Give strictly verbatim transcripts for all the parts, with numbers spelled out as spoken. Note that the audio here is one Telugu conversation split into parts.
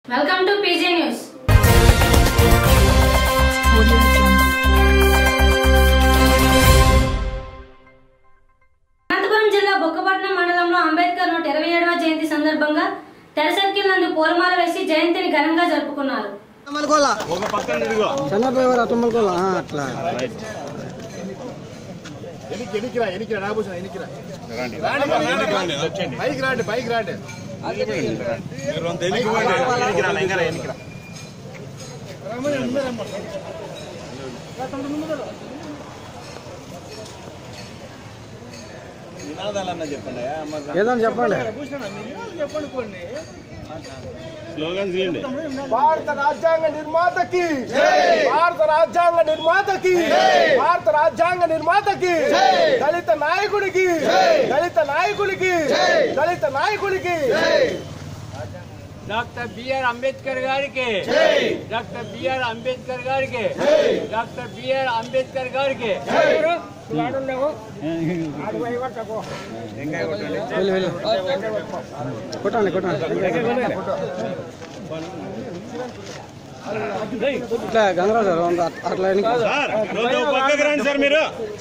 Welcome to PJ news. Anantapuram జిల్లా బొక్కపట్నం మండలంలో అంబేద్కర్ నూట ఇరవై ఏడవ జయంతి సందర్భంగా తెర సర్కిల్ నందు పూలమాల వేసి జయంతిని ఘనంగా జరుపుకున్నారు. భారత రాజ్యాంగ నిర్మాతకి భారత రాజ్యాంగ నిర్మాతకి భారత రాజ్యాంగ నిర్మాతకి దళిత నాయకుడికి దళిత నాయకుడికి దళిత నాయకుడికి డాక్టర్ బిఆర్ అంబేద్కర్ గారికి డాక్టర్ బిఆర్ అంబేద్కర్ గారికి డాక్టర్ బిఆర్ అంబేద్కర్ గారికి కొట్టండి కొట్టండి ఇట్లా గంగరాజు అట్లా సార్ మీరు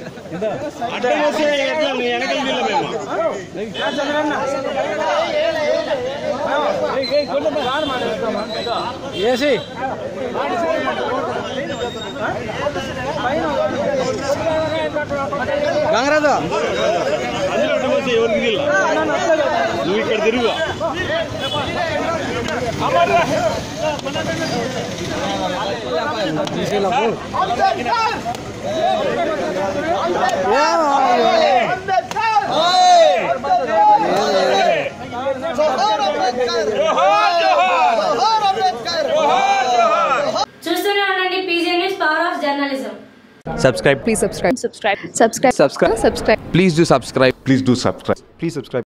ఏసీ గంగరాజు ఎవరికి నువ్వు ఇక్కడ తిరుగు చూస్తూనే ఉండండి PJ news, power of journalism. Subscribe. Please subscribe. Subscribe. Subscribe. Subscribe. Subscribe. Please do subscribe. Please do subscribe. Please subscribe.